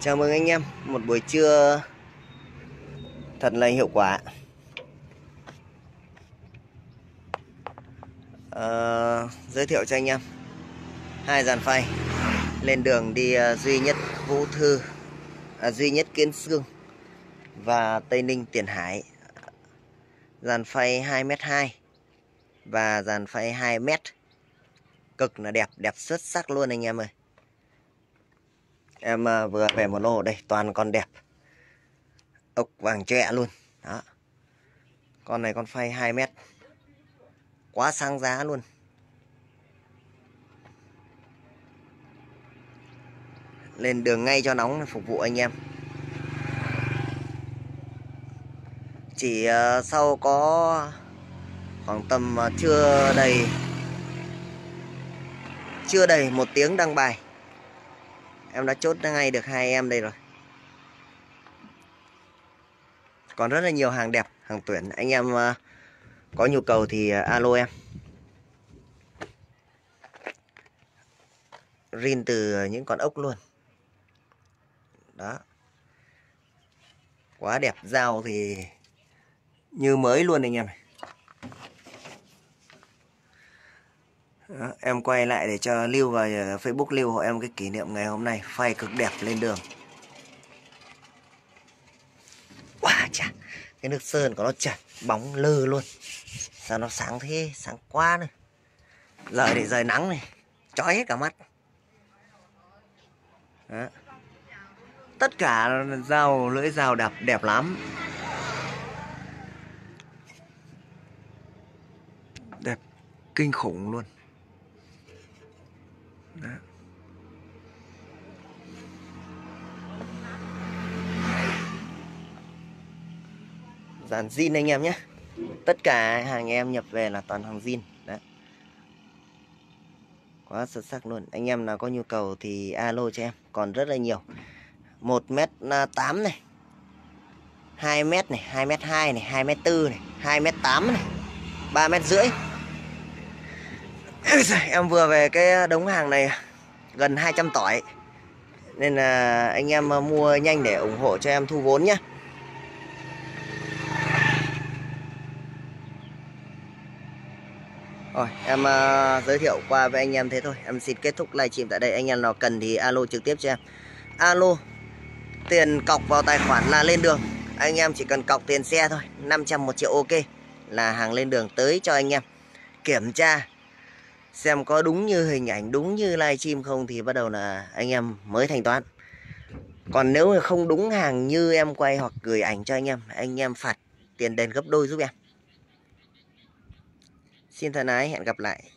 Chào mừng anh em, một buổi trưa thật là hiệu quả. Giới thiệu cho anh em hai dàn phay lên đường đi duy nhất Vũ Thư, duy nhất Kiến Sương và Tây Ninh Tiền Hải. Dàn phay 2m2 và dàn phay 2m, cực là đẹp, đẹp xuất sắc luôn anh em ơi. Em vừa về một lô đây, toàn con đẹp, ốc vàng chẹ luôn. Đó, con này con phay 2m, quá sang giá luôn. Lên đường ngay cho nóng phục vụ anh em. Chỉ sau có khoảng tầm chưa đầy 1 tiếng đăng bài, em đã chốt ngay được hai em đây rồi. Còn rất là nhiều hàng đẹp, hàng tuyển. Anh em có nhu cầu thì alo em. Rin từ những con ốc luôn. Đó, quá đẹp. Dao thì như mới luôn anh em này. Đó, em quay lại để cho lưu vào Facebook, lưu hộ em cái kỷ niệm ngày hôm nay. Phay cực đẹp lên đường. Wow, chà, cái nước sơn của nó chật bóng lơ luôn. Sao nó sáng thế, sáng quá này. Giờ để rời nắng này, chói hết cả mắt. Đó, tất cả dao, lưỡi dao đẹp lắm. Đẹp kinh khủng luôn. Đó. Dàn zin anh em nhé. Tất cả hàng em nhập về là toàn hàng zin. Đấy, quá xuất sắc luôn. Anh em nào có nhu cầu thì alo cho em. Còn rất là nhiều. 1m8 này, 2m này, 2m2 này, 2m4 này, 2m8 này, 3m rưỡi. Em vừa về cái đống hàng này gần 200 tỏi, nên là anh em mua nhanh để ủng hộ cho em thu vốn nhé. Rồi, em giới thiệu qua với anh em thế thôi. Em xin kết thúc livestream tại đây. Anh em nào cần thì alo trực tiếp cho em. Alo, tiền cọc vào tài khoản là lên đường. Anh em chỉ cần cọc tiền xe thôi, 500 1 triệu ok là hàng lên đường tới cho anh em. Kiểm tra xem có đúng như hình ảnh, đúng như livestream không thì bắt đầu là anh em mới thanh toán. Còn nếu mà không đúng hàng như em quay hoặc gửi ảnh cho anh em phạt tiền đền gấp đôi giúp em. Xin thân ái, hẹn gặp lại.